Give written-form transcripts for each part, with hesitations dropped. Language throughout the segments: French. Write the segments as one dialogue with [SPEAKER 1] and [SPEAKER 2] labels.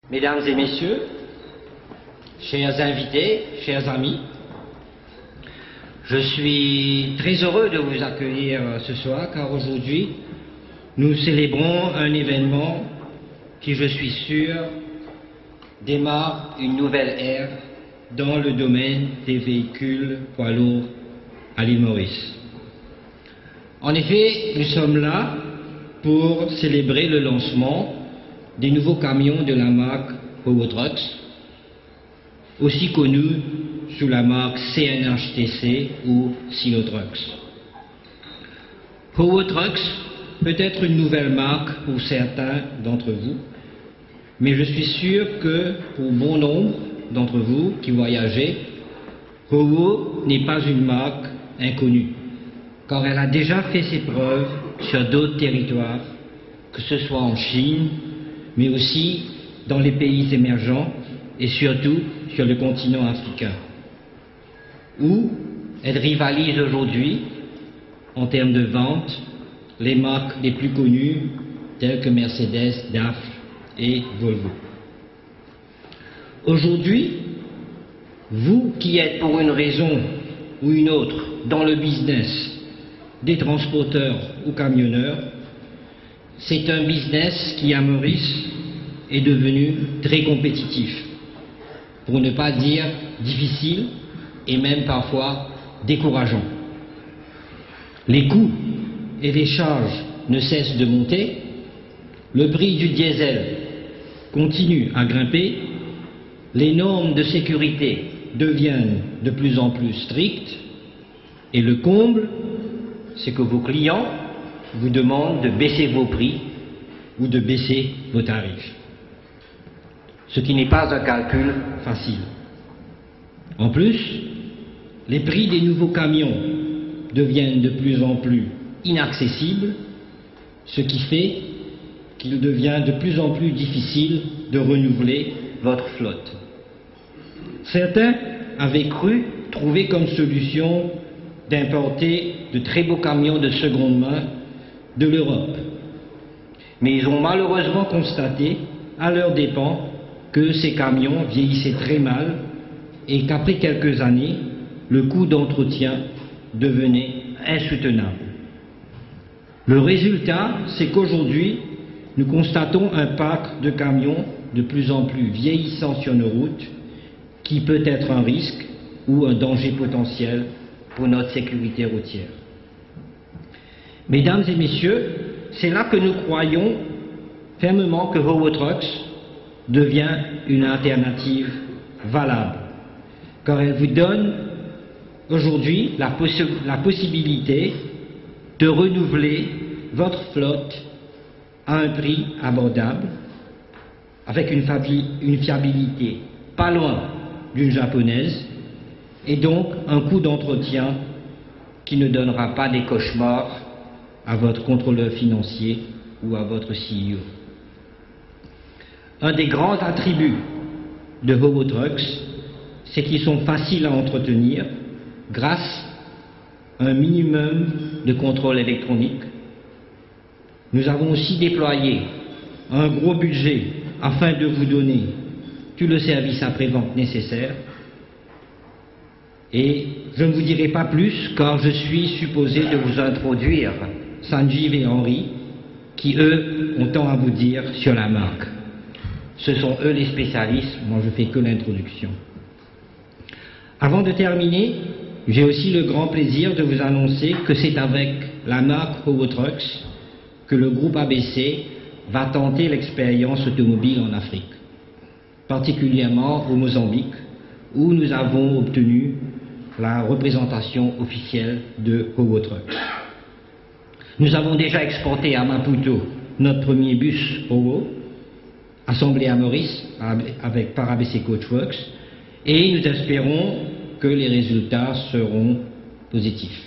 [SPEAKER 1] Mesdames et messieurs, chers invités, chers amis, je suis très heureux de vous accueillir ce soir car aujourd'hui nous célébrons un événement qui, je suis sûr, démarre une nouvelle ère dans le domaine des véhicules poids lourds à l'île Maurice. En effet, nous sommes là pour célébrer le lancement des nouveaux camions de la marque Howo Trucks, aussi connus sous la marque CNHTC ou Sino Trucks. Howo Trucks peut être une nouvelle marque pour certains d'entre vous, mais je suis sûr que pour bon nombre d'entre vous qui voyagez, Howo n'est pas une marque inconnue, car elle a déjà fait ses preuves sur d'autres territoires, que ce soit en Chine, mais aussi dans les pays émergents et surtout sur le continent africain, où elle rivalise aujourd'hui, en termes de vente, les marques les plus connues telles que Mercedes, DAF et Volvo. Aujourd'hui, vous qui êtes pour une raison ou une autre dans le business des transporteurs ou camionneurs, c'est un business qui à Maurice est devenu très compétitif, pour ne pas dire difficile et même parfois décourageant. Les coûts et les charges ne cessent de monter, le prix du diesel continue à grimper, les normes de sécurité deviennent de plus en plus strictes et le comble, c'est que vos clients vous demandent de baisser vos prix ou de baisser vos tarifs. Ce qui n'est pas un calcul facile. En plus, les prix des nouveaux camions deviennent de plus en plus inaccessibles, ce qui fait qu'il devient de plus en plus difficile de renouveler votre flotte. Certains avaient cru trouver comme solution d'importer de très beaux camions de seconde main de l'Europe. Mais ils ont malheureusement constaté, à leurs dépens, que ces camions vieillissaient très mal et qu'après quelques années, le coût d'entretien devenait insoutenable. Le résultat, c'est qu'aujourd'hui, nous constatons un parc de camions de plus en plus vieillissant sur nos routes, qui peut être un risque ou un danger potentiel pour notre sécurité routière. Mesdames et messieurs, c'est là que nous croyons fermement que Howo Trucks devient une alternative valable, car elle vous donne aujourd'hui la possibilité de renouveler votre flotte à un prix abordable, avec une fiabilité pas loin d'une japonaise, et donc un coût d'entretien qui ne donnera pas des cauchemars à votre contrôleur financier ou à votre CEO. Un des grands attributs de Howo Trucks, c'est qu'ils sont faciles à entretenir grâce à un minimum de contrôle électronique. Nous avons aussi déployé un gros budget afin de vous donner tout le service après-vente nécessaire. Et je ne vous dirai pas plus car je suis supposé de vous introduire Sanjeev et Henri, qui eux ont tant à vous dire sur la marque. Ce sont eux les spécialistes, moi je fais que l'introduction. Avant de terminer, j'ai aussi le grand plaisir de vous annoncer que c'est avec la marque Howo Trucks que le groupe ABC va tenter l'expérience automobile en Afrique, particulièrement au Mozambique, où nous avons obtenu la représentation officielle de Howo Trucks. Nous avons déjà exporté à Maputo notre premier bus Howo, assemblé à Maurice par ABC Coach Works, et nous espérons que les résultats seront positifs.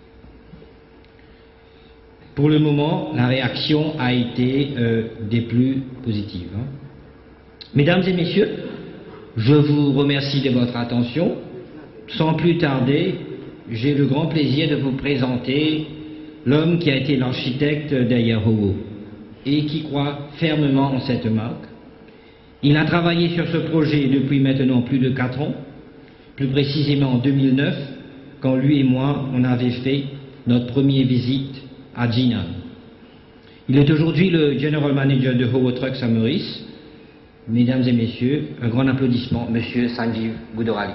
[SPEAKER 1] Pour le moment, la réaction a été des plus positives. Mesdames et messieurs, je vous remercie de votre attention. Sans plus tarder, j'ai le grand plaisir de vous présenter l'homme qui a été l'architecte derrière Howo et qui croit fermement en cette marque Il a travaillé sur ce projet depuis maintenant plus de 4 ans, plus précisément en 2009, quand lui et moi, on avait fait notre première visite à Jinan. Il est aujourd'hui le General Manager de Howo Trucks à Maurice. Mesdames et messieurs, un grand applaudissement, Monsieur Sanjeev Goudorali.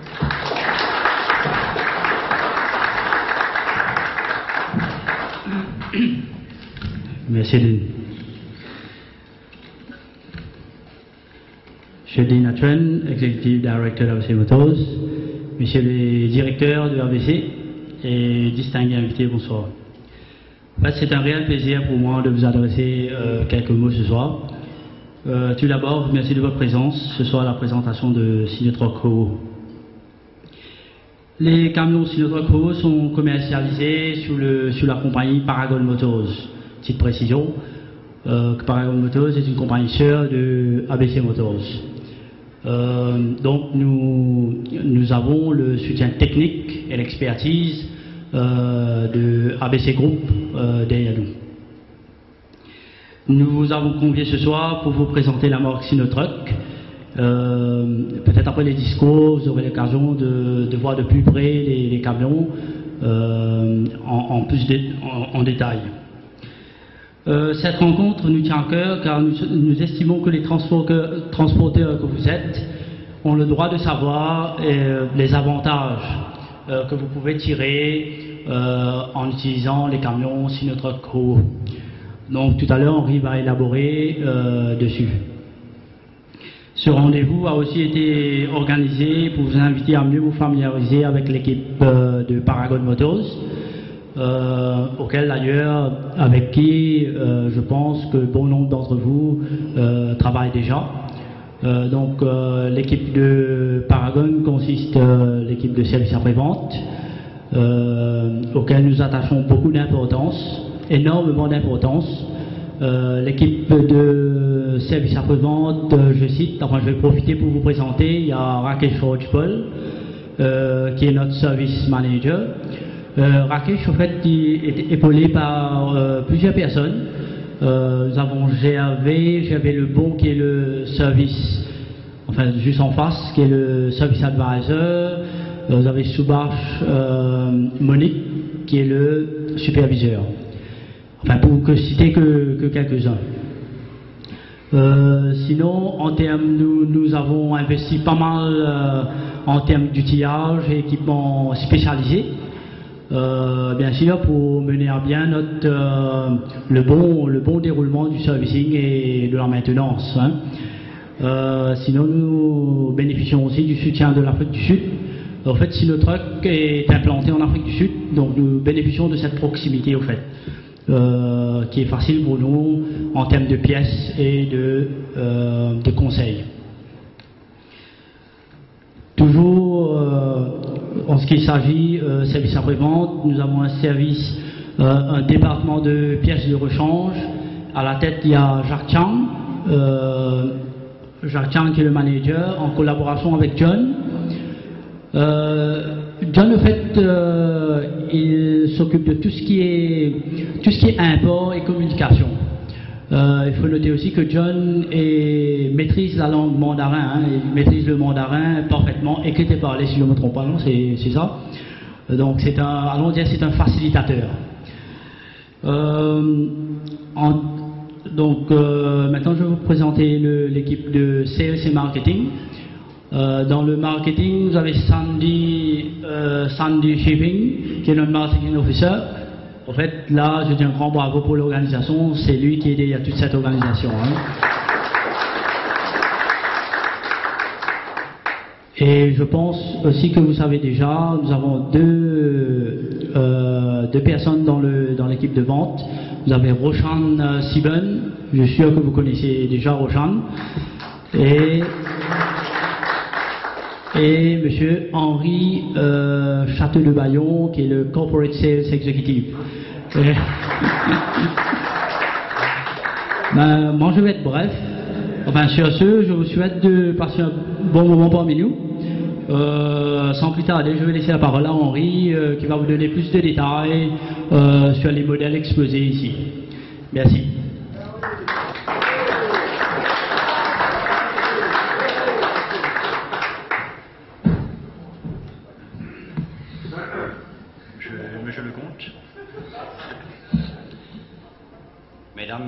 [SPEAKER 2] Merci Dean. Monsieur Dean Atren, Executive Director d'ABC Motors, Monsieur le directeur de ABC et distingués invités, bonsoir. En fait, c'est un réel plaisir pour moi de vous adresser quelques mots ce soir. Tout d'abord, merci de votre présence ce soir à la présentation de Sinotruk Howo. Les camions Sinotruk Howo sont commercialisés sous la compagnie Paragon Motors. Petite précision, que Paragon Motors est une compagnie sœur de ABC Motors. Donc nous avons le soutien technique et l'expertise de ABC Group derrière nous. Nous vous avons convié ce soir pour vous présenter la marque Sinotruk. Peut-être après les discours, vous aurez l'occasion de voir de plus près les camions en détail. Cette rencontre nous tient à cœur car nous estimons que les transporteurs que vous êtes ont le droit de savoir les avantages que vous pouvez tirer en utilisant les camions Sinotruk Howo. Donc tout à l'heure, Henri va élaborer dessus. Ce rendez-vous a aussi été organisé pour vous inviter à mieux vous familiariser avec l'équipe de Paragon Motors, auquel d'ailleurs, avec qui je pense que bon nombre d'entre vous travaillent déjà. Donc l'équipe de Paragon consiste l'équipe de service après-vente, auquel nous attachons beaucoup d'importance, énormément d'importance. L'équipe de service après-vente, je cite, enfin je vais profiter pour vous présenter, il y a Rakesh Rojpal, qui est notre service manager. Rakesh, en fait, il est épaulé par plusieurs personnes. Nous avons GRV Le Bon, qui est le service, enfin juste en face, qui est le service advisor. Vous avez Subhash Monique, qui est le superviseur. Enfin, pour que citer que quelques-uns. Sinon, en termes, nous avons investi pas mal en termes d'outillage et équipements spécialisés. Bien sûr, pour mener à bien le bon déroulement du servicing et de la maintenance. Sinon, nous bénéficions aussi du soutien de l'Afrique du Sud. En fait, Sinotruk est implanté en Afrique du Sud, donc nous bénéficions de cette proximité, au fait. Qui est facile pour nous en termes de pièces et de conseils. Toujours en ce qui s'agit service après-vente, nous avons un département de pièces de rechange. À la tête, il y a Jacques Chang, qui est le manager, en collaboration avec John. John, en fait, il s'occupe de tout ce qui est import et communication. Il faut noter aussi que John maîtrise la langue mandarin, il maîtrise le mandarin parfaitement, écrit et parlé, si je ne me trompe pas, non, c'est ça. Donc allons dire, c'est un facilitateur. Maintenant, je vais vous présenter l'équipe de Sales et Marketing. Dans le marketing, vous avez Sandy Shipping, qui est notre marketing officer. En fait, là, je dis un grand bravo pour l'organisation. C'est lui qui est derrière toute cette organisation. Et je pense aussi que vous savez déjà, nous avons deux personnes dans l'équipe de vente. Vous avez Roshan Siben, je suis sûr que vous connaissez déjà Roshan. Et monsieur Henri Château-de-Bayon, qui est le Corporate Sales Executive. Moi, je vais être bref. Enfin, sur ce, je vous souhaite de passer un bon moment parmi nous. Sans plus tarder, je vais laisser la parole à Henri, qui va vous donner plus de détails sur les modèles exposés ici. Merci.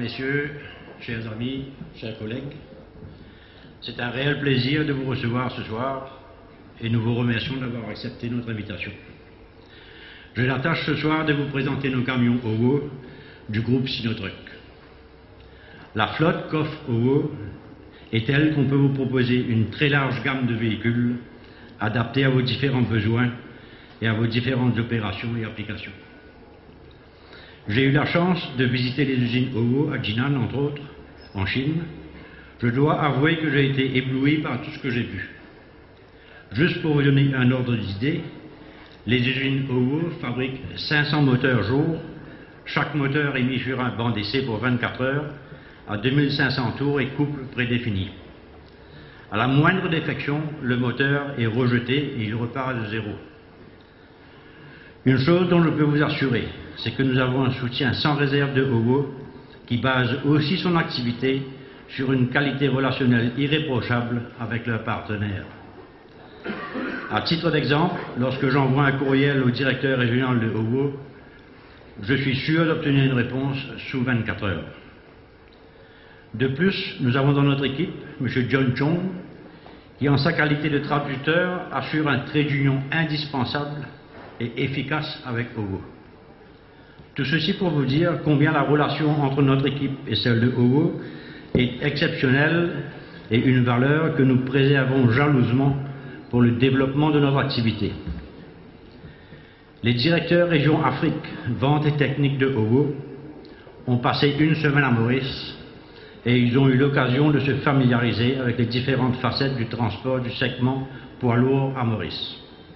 [SPEAKER 3] messieurs, chers amis, chers collègues, c'est un réel plaisir de vous recevoir ce soir et nous vous remercions d'avoir accepté notre invitation. J'ai la tâche ce soir de vous présenter nos camions OWO du groupe Sinotruck. La flotte qu'offre OWO est telle qu'on peut vous proposer une très large gamme de véhicules adaptés à vos différents besoins et à vos différentes opérations et applications. J'ai eu la chance de visiter les usines OWO à Jinan, entre autres, en Chine. Je dois avouer que j'ai été ébloui par tout ce que j'ai vu. Juste pour vous donner un ordre d'idée, les usines OWO fabriquent 500 moteurs jour. Chaque moteur est mis sur un banc d'essai pour 24 heures à 2500 tours et couple prédéfinis. À la moindre défection, le moteur est rejeté et il repart de zéro. Une chose dont je peux vous assurer, c'est que nous avons un soutien sans réserve de OWO qui base aussi son activité sur une qualité relationnelle irréprochable avec leurs partenaires. À titre d'exemple, lorsque j'envoie un courriel au directeur régional de OWO, je suis sûr d'obtenir une réponse sous 24 heures. De plus, nous avons dans notre équipe M. John Chong, qui en sa qualité de traducteur assure un trait d'union indispensable et efficace avec OWO. Tout ceci pour vous dire combien la relation entre notre équipe et celle de OWO est exceptionnelle et une valeur que nous préservons jalousement pour le développement de notre activité. Les directeurs région Afrique, vente et technique de OWO ont passé une semaine à Maurice et ils ont eu l'occasion de se familiariser avec les différentes facettes du transport du segment poids lourd à Maurice.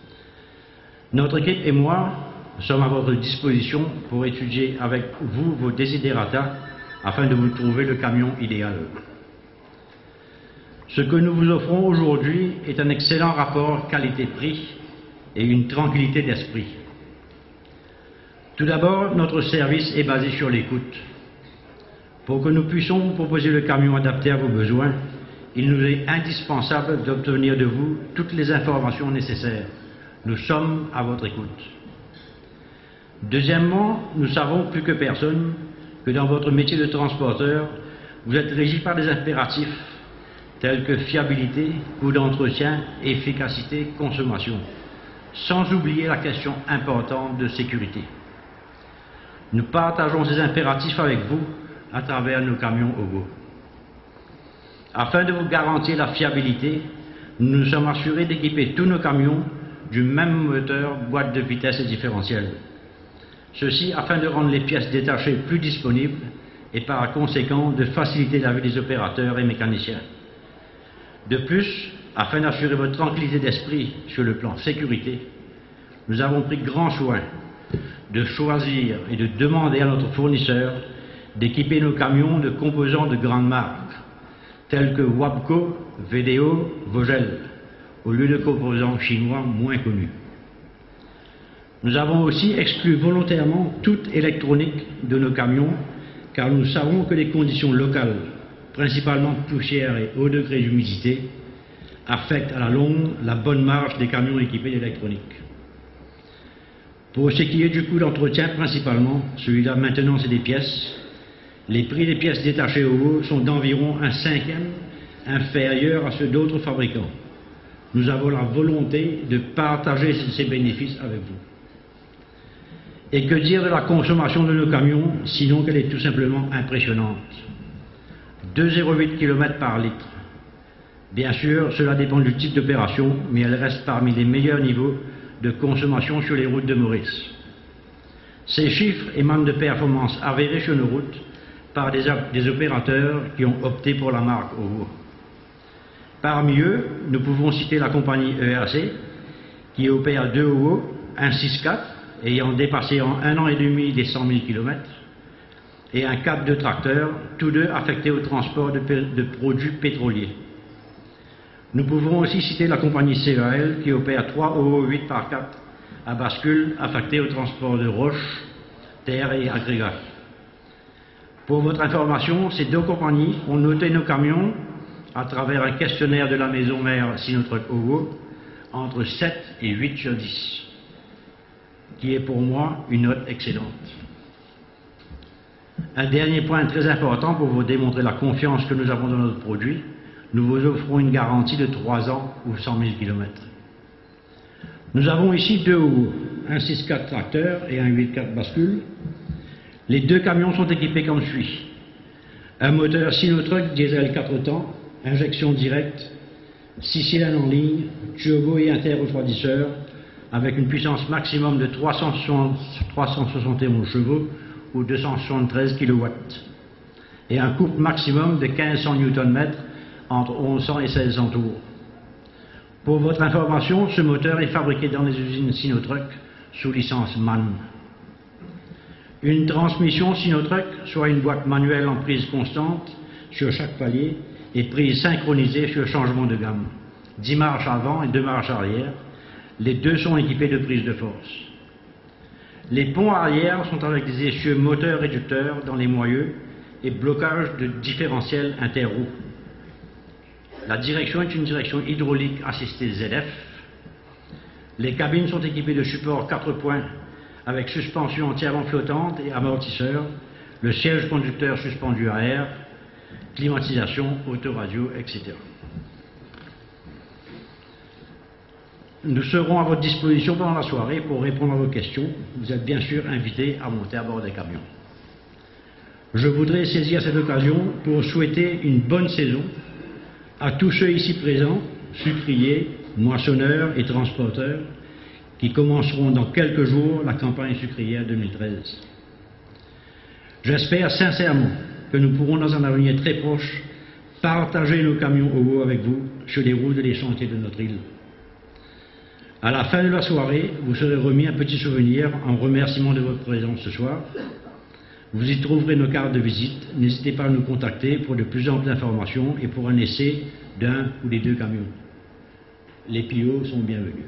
[SPEAKER 3] Notre équipe et moi sommes à votre disposition pour étudier avec vous vos desiderata afin de vous trouver le camion idéal. Ce que nous vous offrons aujourd'hui est un excellent rapport qualité-prix et une tranquillité d'esprit. Tout d'abord, notre service est basé sur l'écoute. Pour que nous puissions vous proposer le camion adapté à vos besoins, il nous est indispensable d'obtenir de vous toutes les informations nécessaires. Nous sommes à votre écoute. Deuxièmement, nous savons plus que personne que dans votre métier de transporteur, vous êtes régi par des impératifs tels que fiabilité, coût d'entretien, efficacité, consommation, sans oublier la question importante de sécurité. Nous partageons ces impératifs avec vous à travers nos camions OWO. Afin de vous garantir la fiabilité, nous nous sommes assurés d'équiper tous nos camions du même moteur, boîte de vitesse et différentiel. Ceci afin de rendre les pièces détachées plus disponibles et par conséquent de faciliter la vie des opérateurs et mécaniciens. De plus, afin d'assurer votre tranquillité d'esprit sur le plan sécurité, nous avons pris grand soin de choisir et de demander à notre fournisseur d'équiper nos camions de composants de grandes marques, tels que Wabco, VDO, Vogel, au lieu de composants chinois moins connus. Nous avons aussi exclu volontairement toute électronique de nos camions, car nous savons que les conditions locales, principalement poussière et haut degré d'humidité, affectent à la longue la bonne marche des camions équipés d'électronique. Pour ce qui est du coût d'entretien principalement, celui de la maintenance et des pièces, les prix des pièces détachées OWO sont d'environ un cinquième inférieur à ceux d'autres fabricants. Nous avons la volonté de partager ces bénéfices avec vous. Et que dire de la consommation de nos camions, sinon qu'elle est tout simplement impressionnante. 2,08 km par litre. Bien sûr, cela dépend du type d'opération, mais elle reste parmi les meilleurs niveaux de consommation sur les routes de Maurice. Ces chiffres émanent de performances avérées sur nos routes par des opérateurs qui ont opté pour la marque OWO. Parmi eux, nous pouvons citer la compagnie ERC, qui opère 2 OWO, un 6-4, ayant dépassé en 1 an et demi les 100 000 km, et un 4 tracteurs, tous deux affectés au transport de produits pétroliers. Nous pouvons aussi citer la compagnie CEAL, qui opère 3 OWO 8x4 à bascule affectés au transport de roches, terre et agrégats. Pour votre information, ces deux compagnies ont noté nos camions à travers un questionnaire de la maison mère Sinotruck OWO entre 7 et 8 sur 10, qui est pour moi une note excellente. Un dernier point très important pour vous démontrer la confiance que nous avons dans notre produit, nous vous offrons une garantie de 3 ans ou 100 000 km. Nous avons ici 2 OWO, un 6.4 tracteur et un 8.4 bascule. Les 2 camions sont équipés comme suit. Un moteur Sinotruck diesel 4 temps, injection directe, 6 cylindres en ligne, turbo et interrefroidisseur, avec une puissance maximum de 371 chevaux ou 273 kW, et un couple maximum de 1500 Nm entre 1100 et 1600 tours. Pour votre information, ce moteur est fabriqué dans les usines Sinotruck sous licence MAN. Une transmission Sinotruck, soit une boîte manuelle en prise constante sur chaque palier et prise synchronisée sur changement de gamme. 10 marches avant et 2 marches arrière. Les 2 sont équipés de prise de force. Les ponts arrière sont avec des essieux moteurs réducteurs dans les moyeux et blocage de différentiel interroux. La direction est une direction hydraulique assistée ZF. Les cabines sont équipées de supports 4 points avec suspension entièrement flottante et amortisseur, le siège conducteur suspendu à air, climatisation, autoradio, etc. Nous serons à votre disposition pendant la soirée pour répondre à vos questions. Vous êtes bien sûr invités à monter à bord des camions. Je voudrais saisir cette occasion pour souhaiter une bonne saison à tous ceux ici présents, sucriers, moissonneurs et transporteurs, qui commenceront dans quelques jours la campagne sucrière 2013. J'espère sincèrement que nous pourrons dans un avenir très proche partager nos camions OWO avec vous sur les routes et les chantiers de notre île. À la fin de la soirée, vous serez remis un petit souvenir en remerciement de votre présence ce soir. Vous y trouverez nos cartes de visite. N'hésitez pas à nous contacter pour de plus amples informations et pour un essai d'un ou des 2 camions. Les PO sont bienvenus.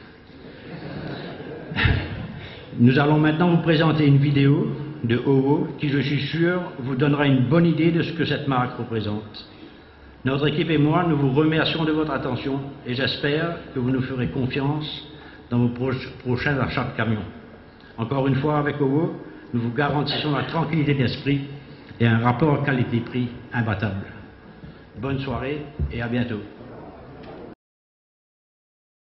[SPEAKER 3] Nous allons maintenant vous présenter une vidéo de OWO qui, je suis sûr, vous donnera une bonne idée de ce que cette marque représente. Notre équipe et moi, nous vous remercions de votre attention et j'espère que vous nous ferez confiance dans vos prochains achats de camions. Encore une fois, avec OWO, nous vous garantissons la tranquillité d'esprit et un rapport qualité-prix imbattable. Bonne soirée et à bientôt.